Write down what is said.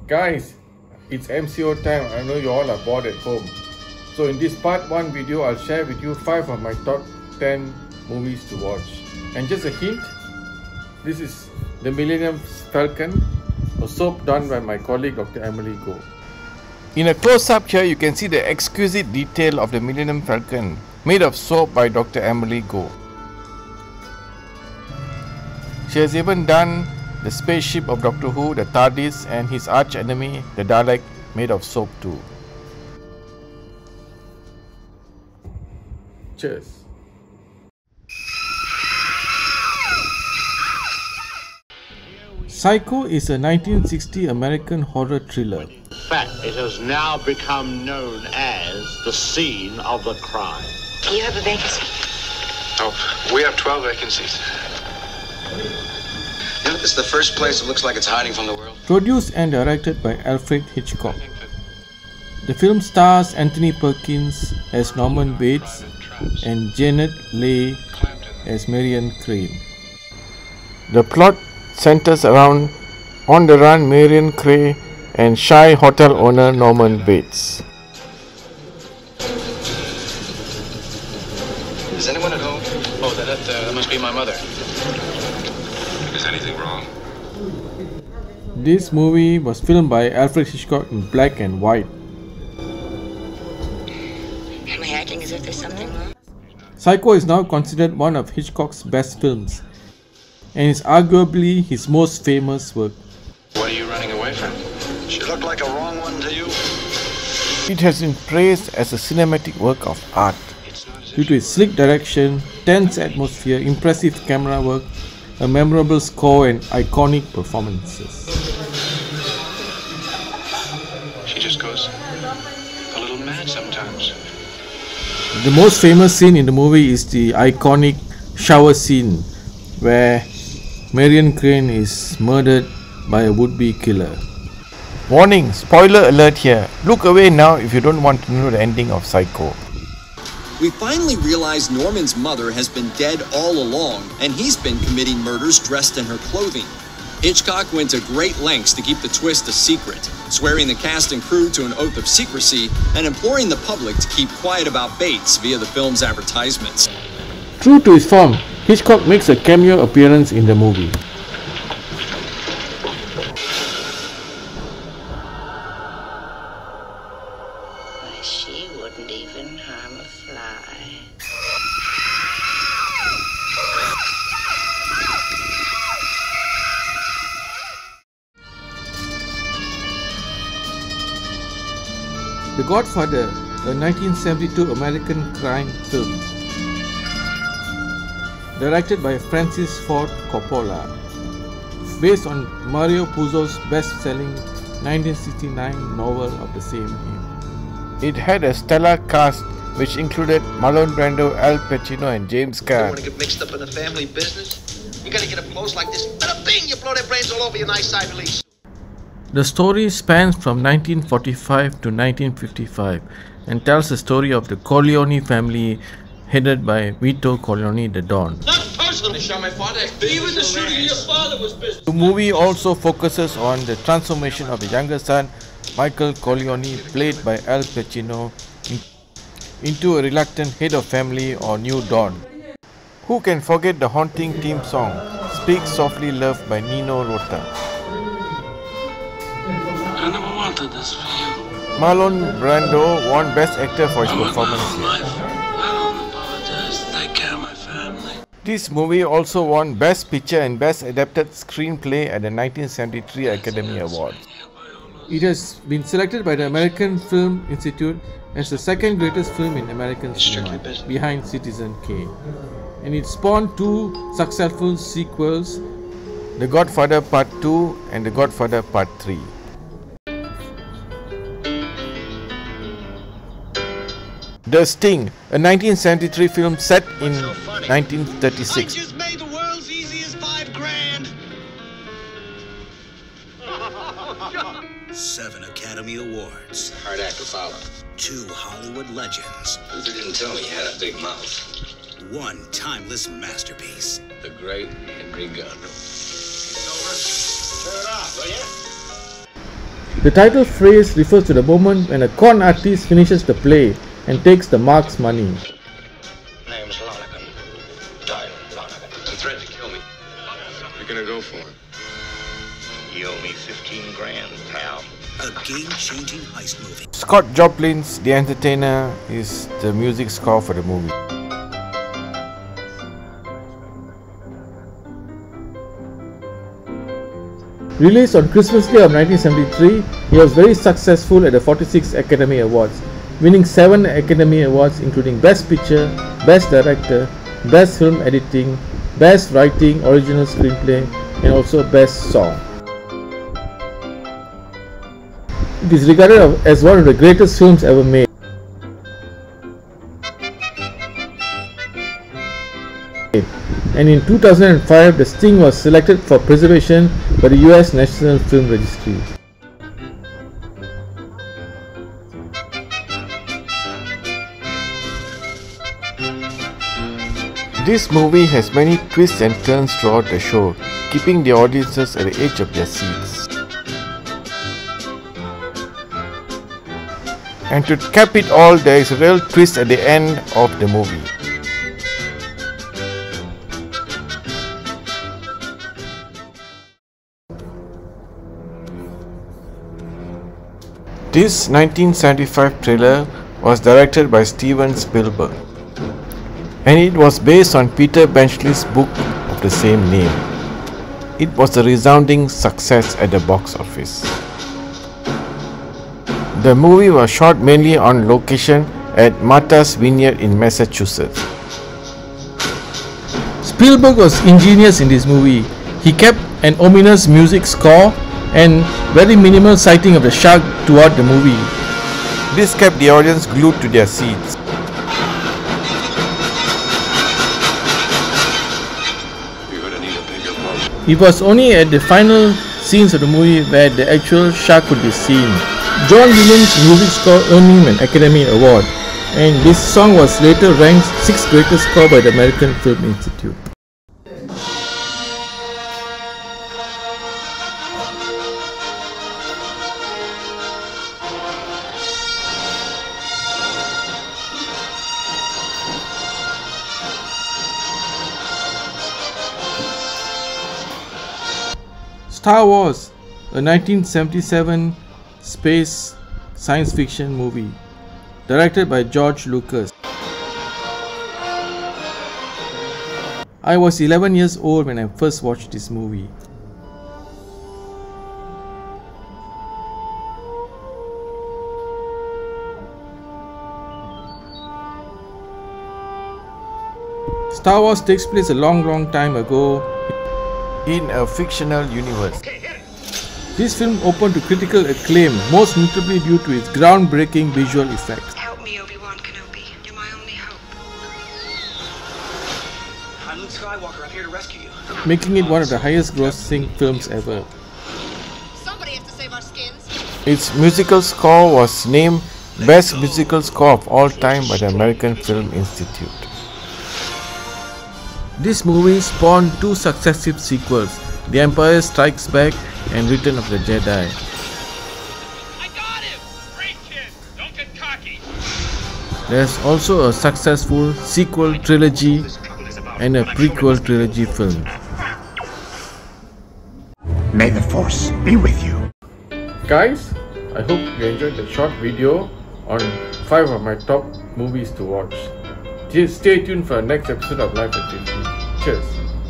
Guys, it's MCO time. I know you all are bored at home. So in this part 1 video, I'll share with you 5 of my top 10 movies to watch. And just a hint, this is The Millennium Falcon, a soap done by my colleague Dr. Emily Goh. In a close-up here, you can see the exquisite detail of the Millennium Falcon, made of soap by Dr. Emily Goh. She has even done the spaceship of Doctor Who, the TARDIS, and his arch enemy, the Dalek, made of soap too. Cheers. Psycho is a 1960 American horror thriller. In fact, it has now become known as the scene of the crime. Do you have a vacancy? Oh, we have 12 vacancies. You know, this is the first place that looks like it's hiding from the world. Produced and directed by Alfred Hitchcock. The film stars Anthony Perkins as Norman Bates and Janet Leigh as Marion Crane. The plot centers around on-the-run Marion Crane and shy hotel owner Norman Bates. Is anyone at home? Oh, that must be my mother. Is anything wrong? This movie was filmed by Alfred Hitchcock in black and white. Am I acting as if there's something wrong? Psycho is now considered one of Hitchcock's best films and is arguably his most famous work. What are you running away from? She looked like a wrong one to you. It has been praised as a cinematic work of art due to its slick direction, tense atmosphere, impressive camera work, a memorable score and iconic performances. She just goes a little mad sometimes. The most famous scene in the movie is the iconic shower scene where Marion Crane is murdered by a would-be killer. Warning, spoiler alert here. Look away now if you don't want to know the ending of Psycho. We finally realize Norman's mother has been dead all along, and he's been committing murders dressed in her clothing. Hitchcock went to great lengths to keep the twist a secret, swearing the cast and crew to an oath of secrecy and imploring the public to keep quiet about Bates via the film's advertisements. True to his form, Hitchcock makes a cameo appearance in the movie. She wouldn't even harm a fly. The Godfather, a 1972 American crime film. Directed by Francis Ford Coppola. Based on Mario Puzo's best-selling 1969 novel of the same name. It had a stellar cast which included Marlon Brando, Al Pacino and James You Caan. want to get mixed up in the family business? You gotta get up close like this. Bada bing! You blow their brains all over your nice side release. The story spans from 1945 to 1955 and tells the story of the Corleone family headed by Vito Corleone the Don. Not personally. Shot my father. Even the shooting of your father was business. The movie also focuses on the transformation of the younger son, Michael Corleone, played by Al Pacino, into a reluctant head of family or new Don. Who can forget the haunting theme song, Speak Softly Love by Nino Rota. I never wanted this for you. Marlon Brando won Best Actor for his performance here. I don't apologize. Take care of my family. This movie also won Best Picture and Best Adapted Screenplay at the 1973 Academy Awards. It has been selected by the American Film Institute as the second greatest film in American cinema, behind Citizen Kane. And it spawned 2 successful sequels, The Godfather Part 2 and The Godfather Part 3. The Sting, a 1973 film set in 1936. I just made the world's easiest $5 grand. 7 Academy Awards. Hard act to follow. 2 Hollywood legends. Luther didn't tell me he had a big mouth. 1 timeless masterpiece. The great Henry Gunn. Turn it off, will you? The title phrase refers to the moment when a con artist finishes the play and takes the mark's money. Name's Lonergan. Tyler Lonergan. He threatened to kill me. What are you gonna go for? You owe me 15 grand, pal. A game-changing heist movie. Scott Joplin's The Entertainer is the music score for the movie. Released on Christmas Day of 1973, he was very successful at the 46 Academy Awards, winning 7 Academy Awards including Best Picture, Best Director, Best Film Editing, Best Writing, Original Screenplay, and also Best Song. It is regarded as one of the greatest films ever made. And in 2005, the sting was selected for preservation by the US National Film Registry. This movie has many twists and turns throughout the show, keeping the audiences at the edge of their seats. And to cap it all, there is a real twist at the end of the movie. This 1975 thriller was directed by Steven Spielberg, and it was based on Peter Benchley's book of the same name. It was a resounding success at the box office. The movie was shot mainly on location at Martha's Vineyard in Massachusetts. Spielberg was ingenious in this movie. He kept an ominous music score and very minimal sighting of the shark throughout the movie. This kept the audience glued to their seats. You're gonna need a bigger boat. It was only at the final scenes of the movie where the actual shark could be seen. John Williams' music score earned him an Academy Award, and this song was later ranked 6th greatest score by the American Film Institute. Star Wars, a 1977 space science fiction movie, directed by George Lucas. I was 11 years old when I first watched this movie. Star Wars takes place a long time ago in a fictional universe. This film opened to critical acclaim, most notably due to its groundbreaking visual effects. Help me, Obi-Wan Kenobi. You're my only hope. I'm Luke Skywalker. I'm here to rescue you. Making it one of the highest grossing films ever. Somebody has to save our skins. Its musical score was named Best Musical Score of All Time by the American Film Institute. This movie spawned 2 successive sequels, The Empire Strikes Back and Return of the Jedi. I got him! Great kid! Don't get cocky! There's also a successful sequel trilogy and a prequel trilogy film. May the Force be with you. Guys, I hope you enjoyed the short video on 5 of my top movies to watch. Stay tuned for the next episode of Life at 50. Cheers!